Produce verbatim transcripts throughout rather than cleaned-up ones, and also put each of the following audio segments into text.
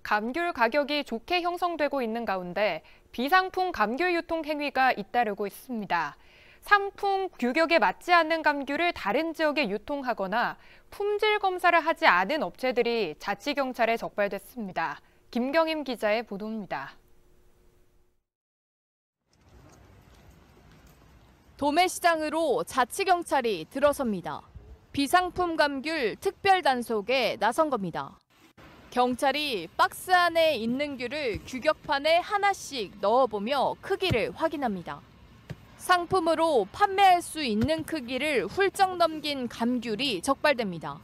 감귤 가격이 좋게 형성되고 있는 가운데 비상품 감귤 유통 행위가 잇따르고 있습니다. 상품 규격에 맞지 않는 감귤을 다른 지역에 유통하거나 품질 검사를 하지 않은 업체들이 자치경찰에 적발됐습니다. 김경임 기자의 보도입니다. 도매시장으로 자치경찰이 들어섭니다. 비상품 감귤 특별 단속에 나선 겁니다. 경찰이 박스 안에 있는 귤을 규격판에 하나씩 넣어보며 크기를 확인합니다. 상품으로 판매할 수 있는 크기를 훌쩍 넘긴 감귤이 적발됩니다.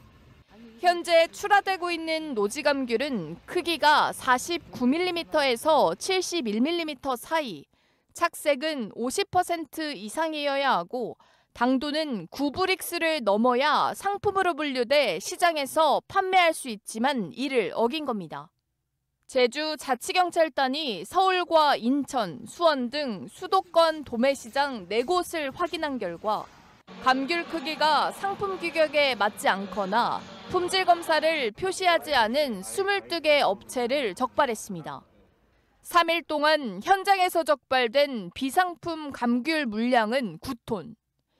현재 출하되고 있는 노지감귤은 크기가 사십구 밀리미터에서 칠십일 밀리미터 사이, 착색은 오십 퍼센트 이상이어야 하고 당도는 구 브릭스를 넘어야 상품으로 분류돼 시장에서 판매할 수 있지만 이를 어긴 겁니다. 제주 자치경찰단이 서울과 인천, 수원 등 수도권 도매시장 네 곳을 확인한 결과 감귤 크기가 상품 규격에 맞지 않거나 품질 검사를 표시하지 않은 이십이 개 업체를 적발했습니다. 삼 일 동안 현장에서 적발된 비상품 감귤 물량은 구 톤.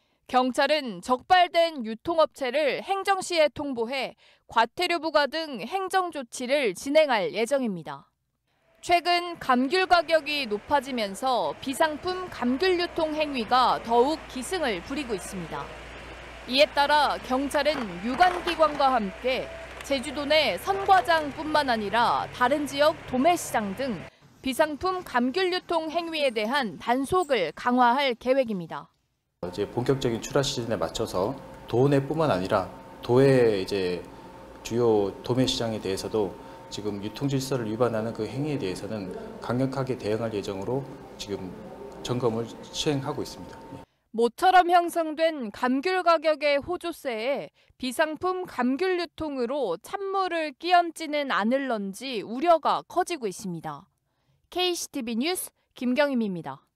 경찰은 적발된 유통업체를 행정시에 통보해 과태료 부과 등 행정조치를 진행할 예정입니다. 최근 감귤 가격이 높아지면서 비상품 감귤 유통 행위가 더욱 기승을 부리고 있습니다. 이에 따라 경찰은 유관기관과 함께 제주도 내 선과장뿐만 아니라 다른 지역 도매시장 등 비상품 감귤 유통 행위에 대한 단속을 강화할 계획입니다. 이제 본격적인 출하 시즌에 맞춰서 도내뿐만 아니라 도의 이제 주요 도매 시장에 대해서도 지금 유통 질서를 위반하는 그 행위에 대해서는 강력하게 대응할 예정으로 지금 점검을 시행하고 있습니다. 모처럼 형성된 감귤 가격의 호조세에 비상품 감귤 유통으로 찬물을 끼얹지는 않을런지 우려가 커지고 있습니다. 케이씨티비 뉴스 김경임입니다.